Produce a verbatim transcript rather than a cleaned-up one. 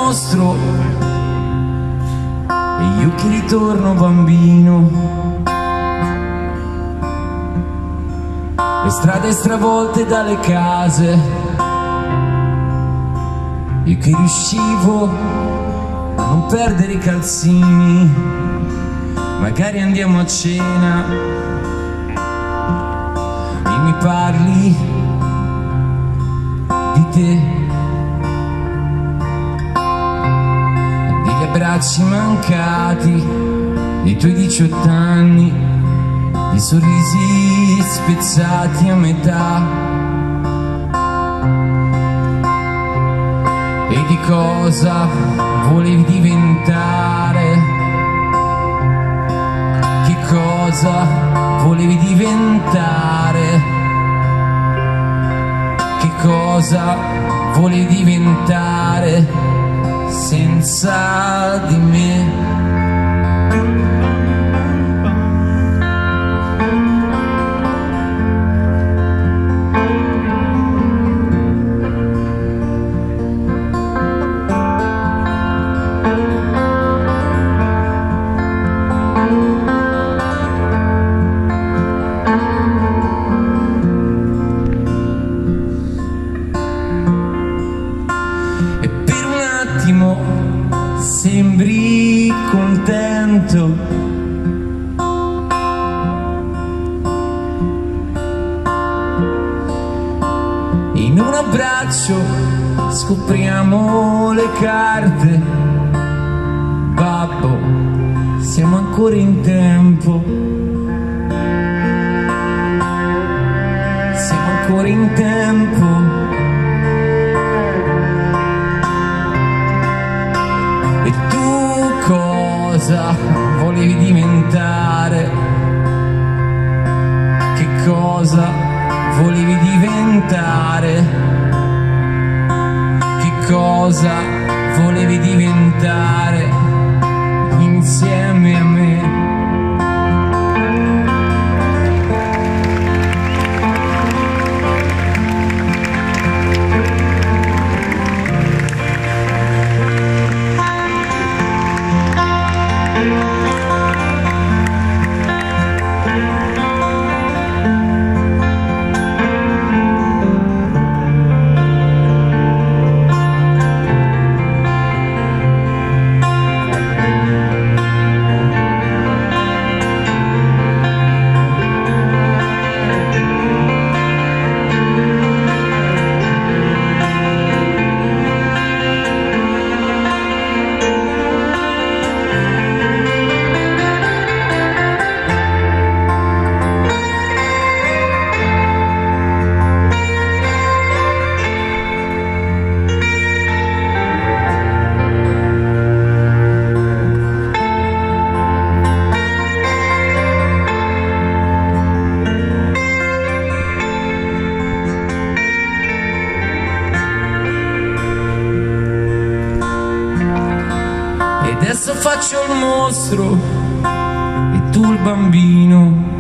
mostro e io che ritorno bambino. Le strade stravolte dalle case, io che riuscivo a non perdere i calzini. Magari andiamo a cena e mi parli di te, degli abbracci mancati, dei tuoi diciotto anni, di sorrisi spezzati a metà, e di cosa volevi diventare, che cosa volevi diventare, che cosa volevi diventare senza di me. Sembri contento, in un abbraccio scopriamo le carte. Babbo, siamo ancora in tempo, siamo ancora in tempo. E tu cosa volevi diventare? Che cosa volevi diventare? Che cosa volevi diventare insieme a me? Adesso faccio il mostro e tu il bambino.